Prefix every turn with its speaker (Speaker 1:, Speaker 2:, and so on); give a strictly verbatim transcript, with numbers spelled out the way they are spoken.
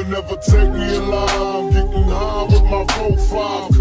Speaker 1: never take me alive. I'm getting high with my four five.